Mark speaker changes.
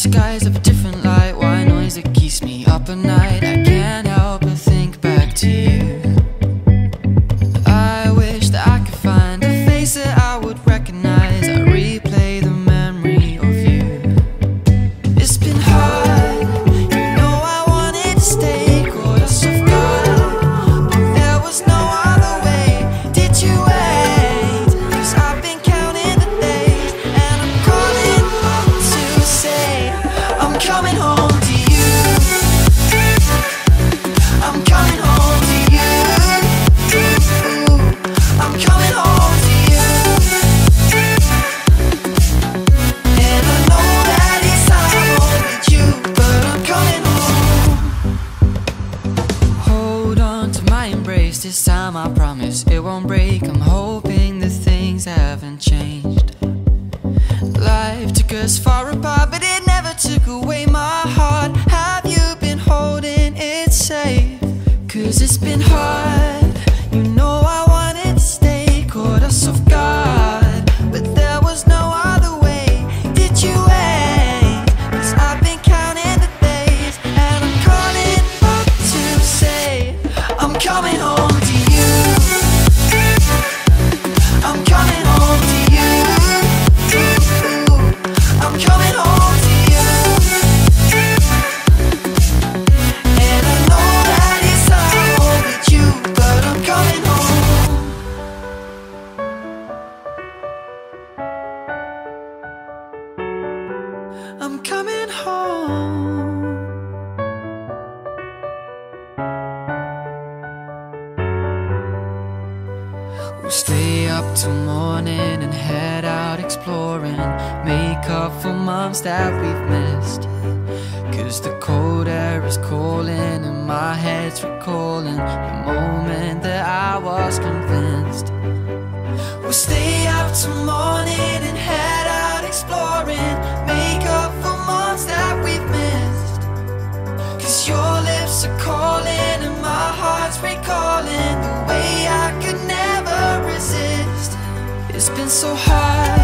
Speaker 1: skies of a different light, white noise that keeps me up at night. I can't help but think back to you. I wish that I could find a face that I would recognize. I replay the memory of you. It's been hard, you know I wanted to stay, caught us off guard, but there was no other way. Did you wait? 'Cause I've been counting the days, and I'm calling up to say I'm coming home to you. I'm coming home to you. I'm coming home to you. And I know that it's time with you, but I'm coming home. Hold on to my embrace, this time I promise it won't break. I'm hoping that things haven't changed. Life took us far apart, but it never took away my heart. Have you been holding it safe? 'Cause it's been hard, you know I wanted to stay, caught us off guard, but there was no other way. Did you wait? 'Cause I've been counting the days, and I'm calling up to say I'm coming home to you. I'm coming home to you. I'm coming home to you. And I know that it's time with you, but I'm coming home. I'm coming home. We'll stay up till morning and head out exploring, make up for months that we've missed. 'Cause the cold air is calling and my head's recalling the moment that I was convinced. We'll stay up till morning and head out exploring, make up for months that we've missed. 'Cause your lips are calling and my heart's recalling the way I could never resist. It's been so hard,